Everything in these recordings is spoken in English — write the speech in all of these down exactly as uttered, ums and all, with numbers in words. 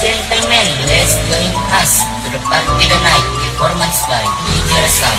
gentlemen, let's join us to the party tonight. Performance by D J Rasam.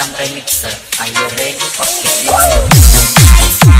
Sam Remixer. Are you ready? Okay, let's go.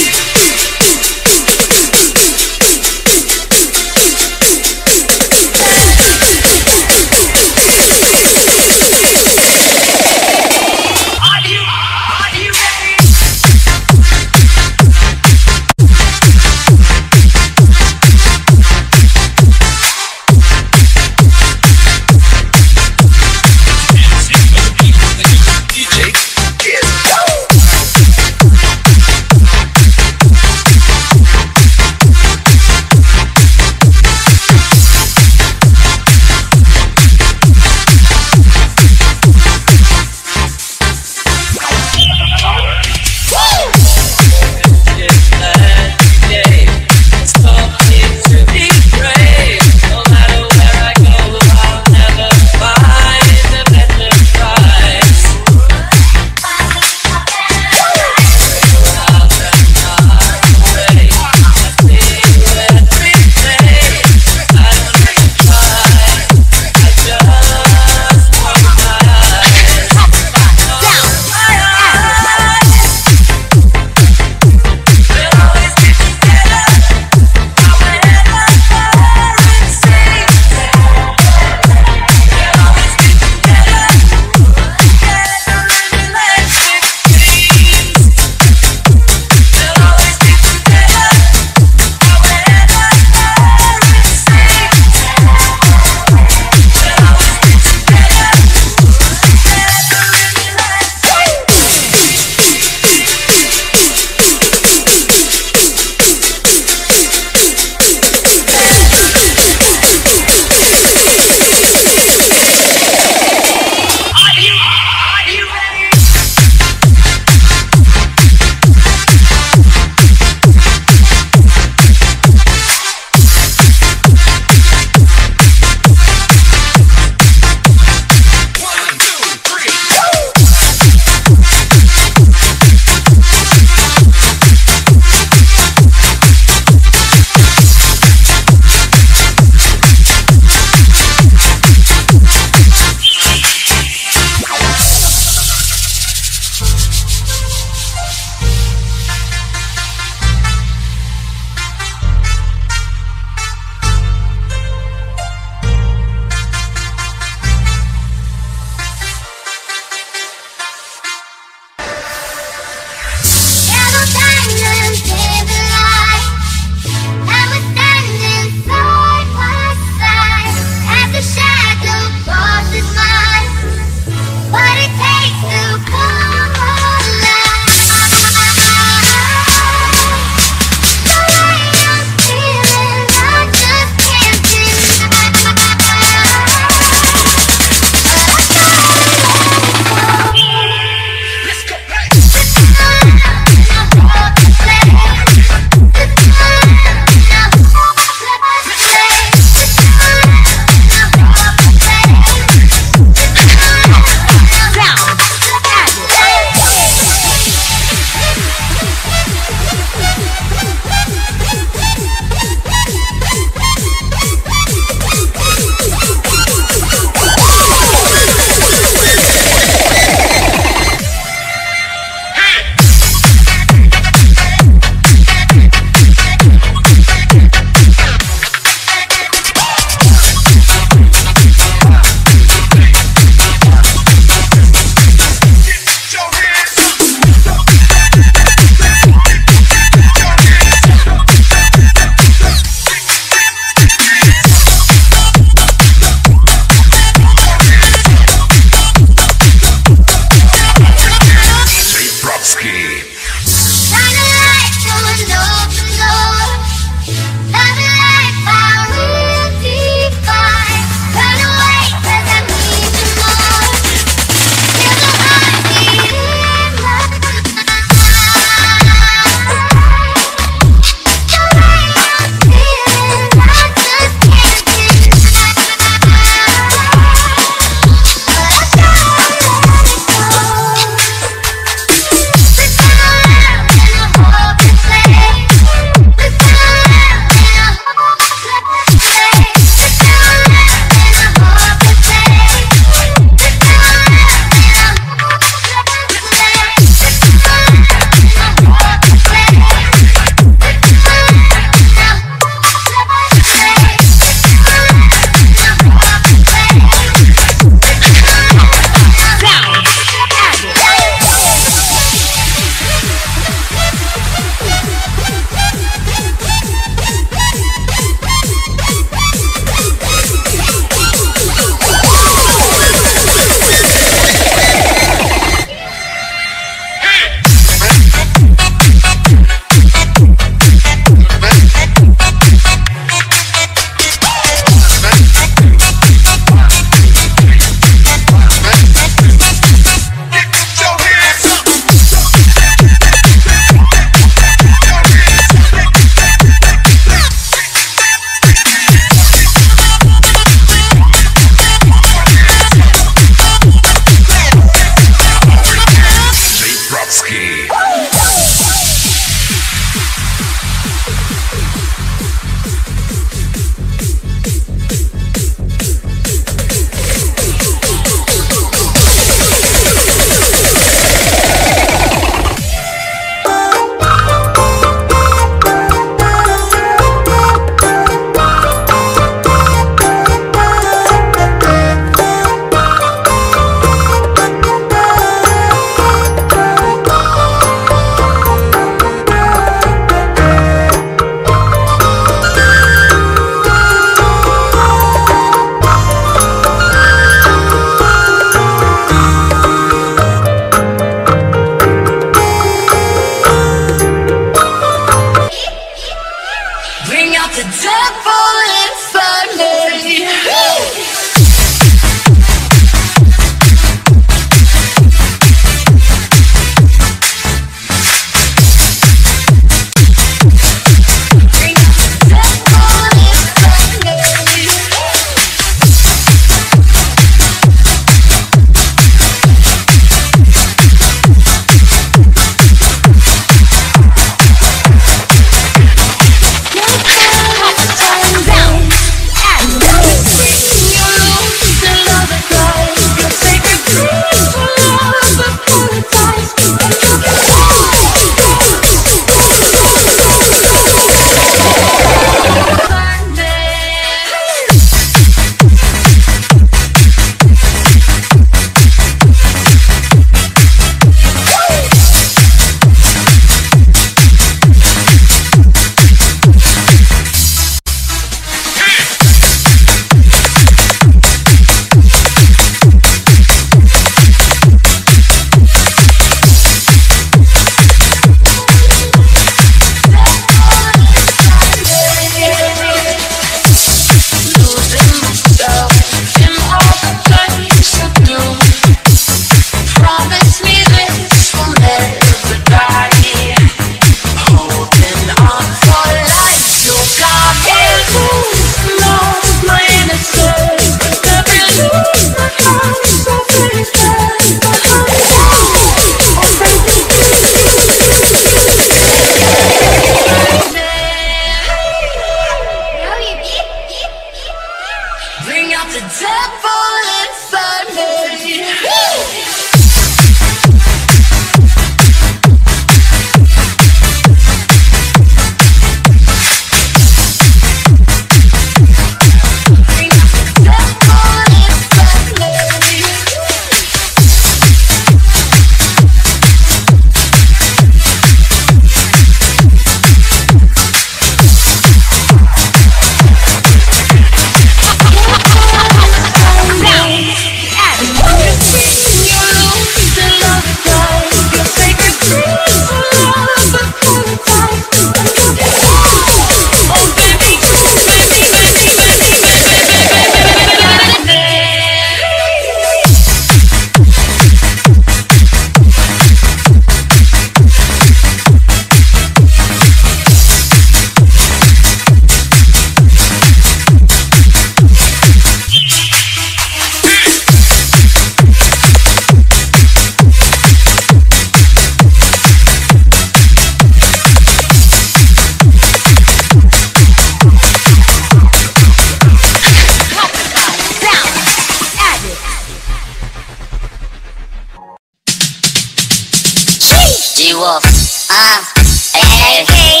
G-Wolf, ah, ay, ay,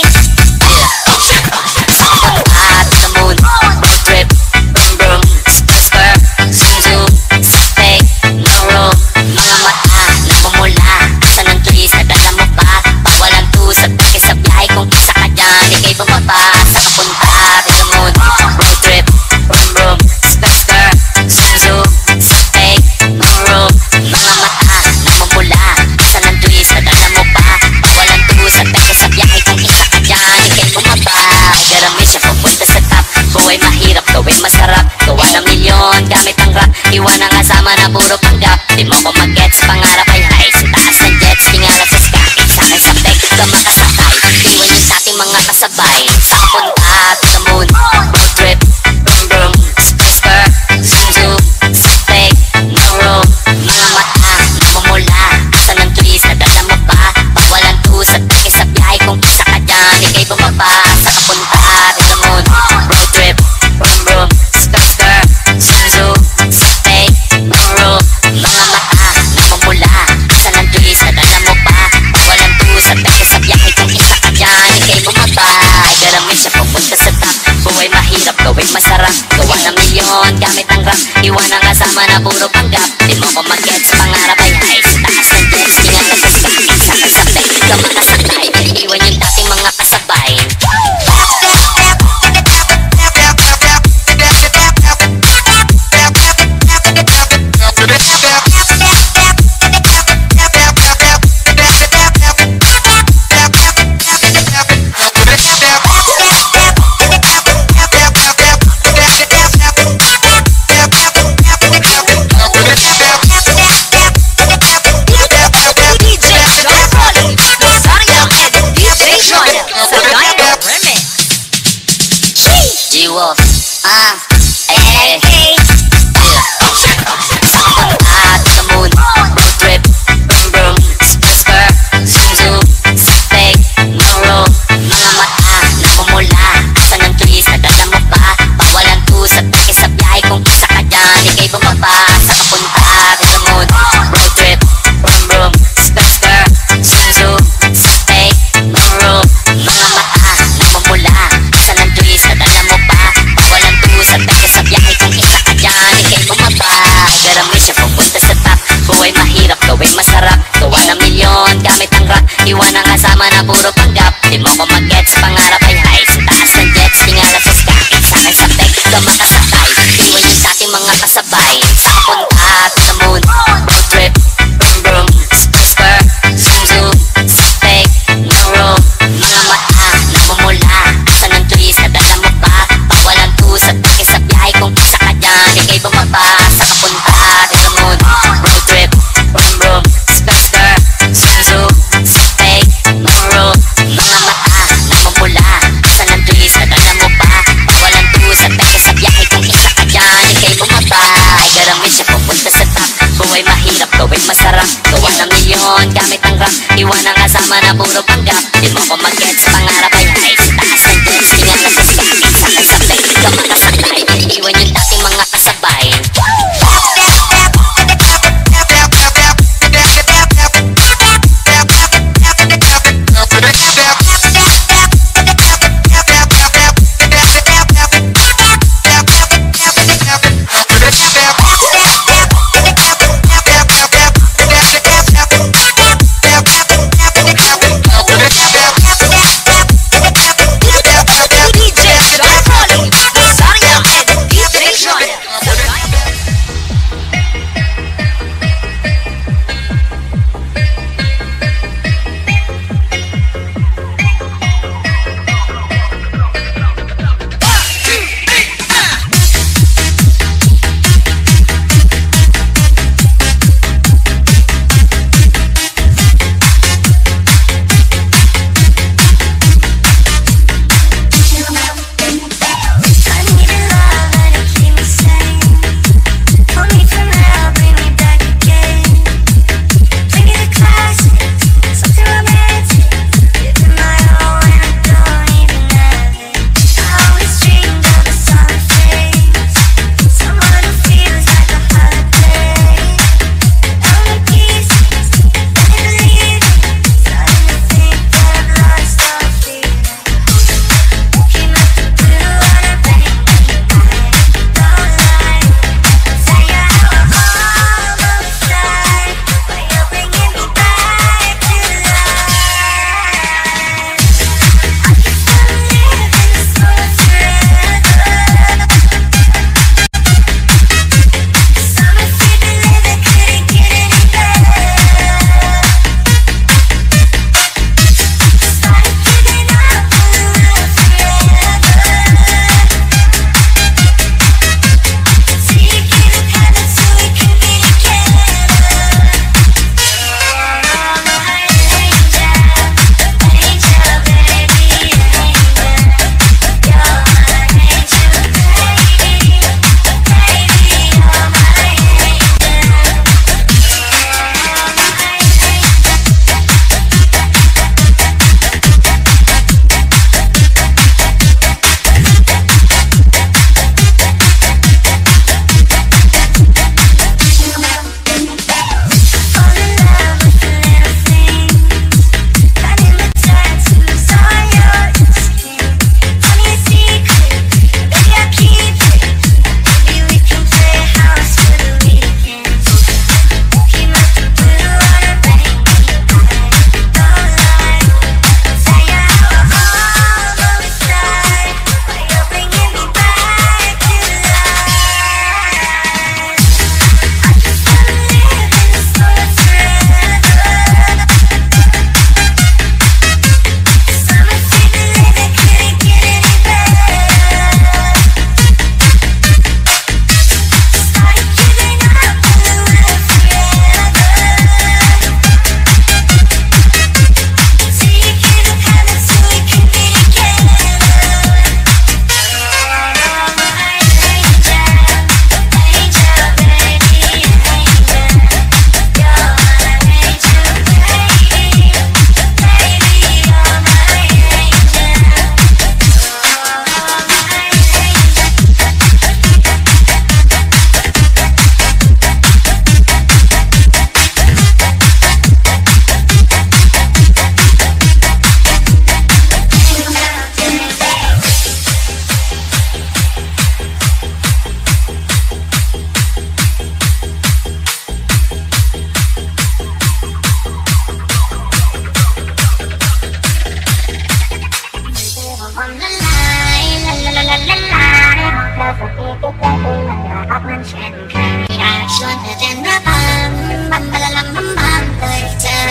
ah, to the moon, road trip, boom boom, skr skr, zoom zoom, sit fake, no room, mga mata, namumula, asa ng twist, nadala mo pa, pawalan to sa peke sa biyahe, kung isa ka dyan, ikay bumaba, sa kapunta, to the moon, road trip, boom boom, skr skr, zoom zoom, sit fake, no room, mga mata, namumula, asa ng twist, nadala mo pa, pawalan to sa peke sa biyahe, kung isa ka dyan, ikay bumaba, garami siya pupunta sa top, buhay mahirap, gawin masarap, gawa ng milyon, gamit ang rap, iwan ang kasama na puro panggap, di mo ko mag-gets, pangarap ay high, sa taas ng jets, tingala sa sky, sa akin sa peg, ka makasakay, iwan yun sa ating mga kasabay, sa kapunta, to the moon, road trip, boom boom, skr skr, zoom zoom, sit fake, no room, mga mata, namumula, asa ng twist, nadala mo pa, pawalan to sa peke sa biyahe, kung isa ka dyan, ikay bumaba, sa kapunta, to the moon, road trip, boom boom, skr skr, zoom zoom, sit fake, no room, mga mata, namumula, asa ng twist, nadala mo pa, pawalan to sa peke sa biyahe, kung isa ka dyan, ikay bumaba, garami siya pupunta sa top, buhay mahirap, gawin masarap, gawa ng milyon, gamit ang rap, iwan ang kasama na puro panggap, di mo ko mag-gets, pangarap ay high, sa taas ng jets, tingala sa sky, sa akin sa peg, ka makasakay, iwan yung dating mga kasabay. G-Wolf, ah, ay, ay, sa kapunta, to the moon, road trip, boom boom, skr skr, zoom zoom, sit fake, no room, mga mata, namumula, asa ng twist, nadala mo pa, pawalan to sa peke sa biyahe, kung isa ka dyan, ikay bumaba, sa kapunta, to the moon, road trip, boom boom, skr skr, zoom zoom, sit fake, no room, mga mata, namumula, asa ng twist, nadala mo pa, pawalan to sa peke sa biyahe, kung isa ka dyan, ikay bumaba, garami siya pupunta sa top, buhay mahirap, gawin masarap, gawa ng milyon, gamit ang rap, iwan ang kasama na puro panggap, di mo ko mag-gets, pangarap ay high, sa taas ng jets, tingala sa sky, sa akin sa peg, ka makasakay, iwan yun sa ating mga kasabay, sa kapunta, to the moon, road trip, boom boom, skr skr, zoom zoom, sit fake, no room, mga mata, namumula, asa ng twist, nadala mo pa, pawalan to sa peke sa biyahe, kung isa ka dyan, ikay bumaba, sa kapunta, to the moon, road trip, boom boom, skr skr, zoom zoom, sit fake, no room, mga mata, namumula, asa ng twist, nadala mo pa, pawalan to sa peke sa biyahe, kung isa ka dyan, ikay bumaba, garami siya pupunta sa top, buhay mahirap, gawin masarap, gawa ng milyon, gamit ang rap, iwan ang kasama na puro panggap, di mo ko mag-gets, pangarap ay high, sa taas ng jets, tingala sa sky, sa akin sa peg, ka makasakay, iwan yung dating mga kasabay.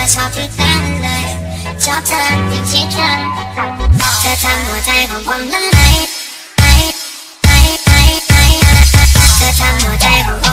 ชอบทุกกันเลยชอบเธออย่างชิดกันเธอทำหัวใจของผมละลายเธอทำหัวใจของผม